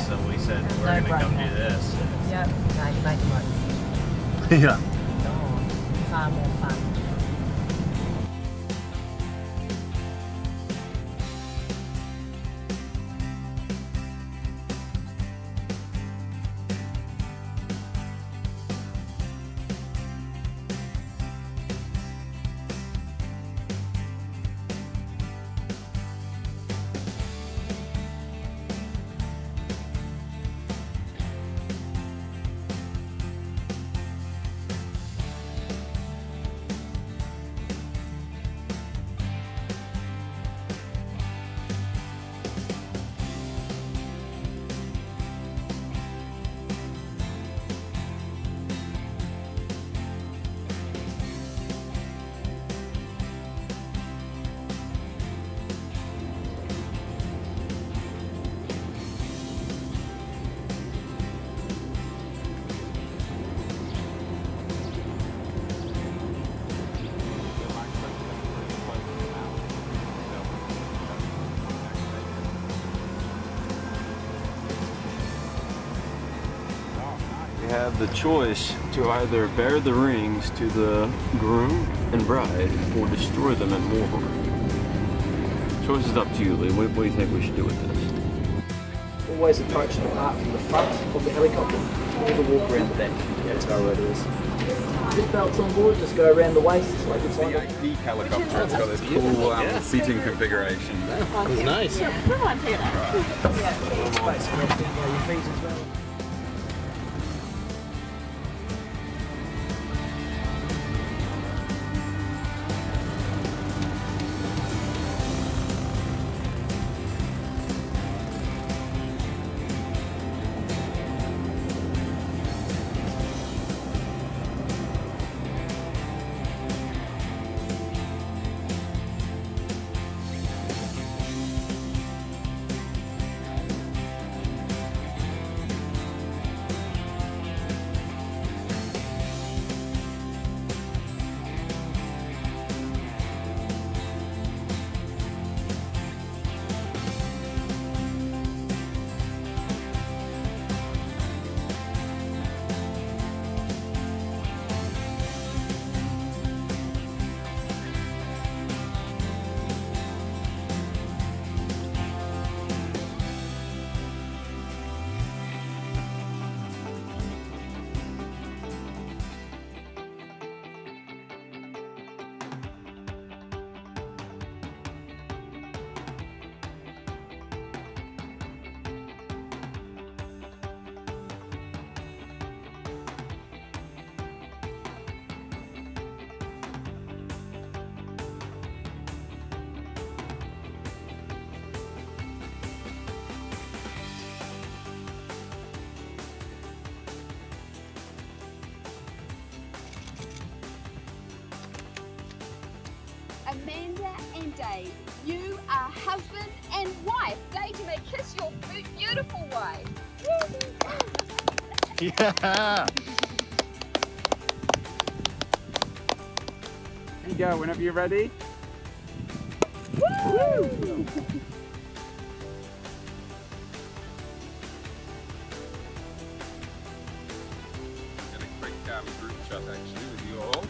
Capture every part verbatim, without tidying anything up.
so we said we're No going to come brainer. do this. Yep, no, you make the most. Yeah. Oh, far more fun. You have the choice to either bear the rings to the groom and bride or destroy them and war. Choice is up to you, Lee. What, what do you think we should do with this? Always approach the part from the front of the helicopter. Never walk around the back. That's how it is. Zip belts on board, just go around the waist like it's like a the helicopter. It's got this cool um, yeah. seating configuration. That was nice. Yeah, come on, Taylor. space for resting uh, your feet as well. Amanda and Dade, you are husband and wife. Dade, you may kiss your beautiful wife. Yeah. There you go, whenever you're ready. Woo! Get a quick um, group shot actually with you all.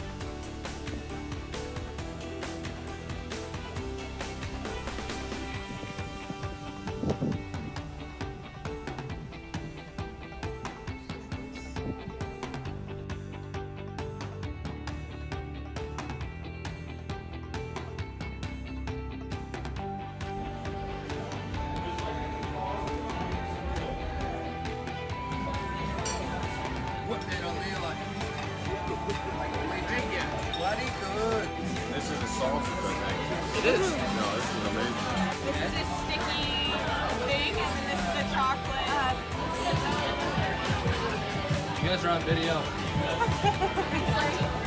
Bloody good. This is a sausage, I think. It is. No, this is amazing. This is a sticky thing, and then this is a chocolate. You guys are on video. Uh,